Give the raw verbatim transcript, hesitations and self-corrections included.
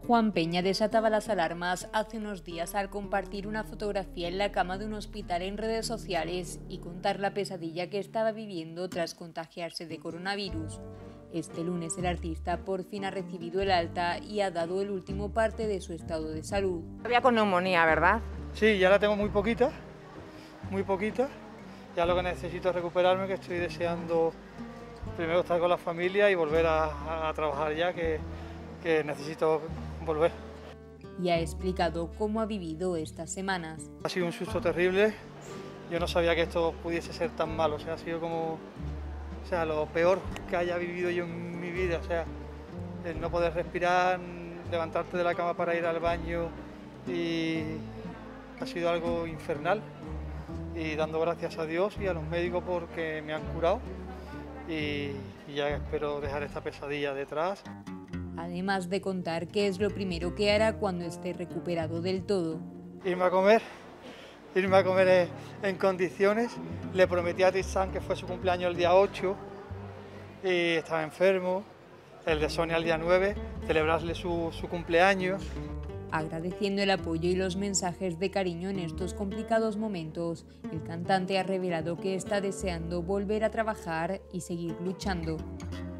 Juan Peña desataba las alarmas hace unos días al compartir una fotografía en la cama de un hospital en redes sociales y contar la pesadilla que estaba viviendo tras contagiarse de coronavirus. Este lunes el artista por fin ha recibido el alta y ha dado el último parte de su estado de salud. Había con neumonía, ¿verdad? Sí, ya la tengo muy poquita, muy poquita. Ya lo que necesito es recuperarme, que estoy deseando primero estar con la familia y volver a, a trabajar ya, que, que necesito volver. Y ha explicado cómo ha vivido estas semanas. Ha sido un susto terrible, yo no sabía que esto pudiese ser tan malo, o sea, ha sido como, o sea, lo peor que haya vivido yo en mi vida, o sea, el no poder respirar, levantarte de la cama para ir al baño, y ha sido algo infernal. Y dando gracias a Dios y a los médicos porque me han curado y, y ya espero dejar esta pesadilla detrás. Además de contar qué es lo primero que hará cuando esté recuperado del todo. Irme a comer, irme a comer en condiciones. Le prometí a Tristan, que fue su cumpleaños el día ocho y estaba enfermo, el de Sonia el día nueve, celebrarle su, su cumpleaños. Agradeciendo el apoyo y los mensajes de cariño en estos complicados momentos, el cantante ha revelado que está deseando volver a trabajar y seguir luchando.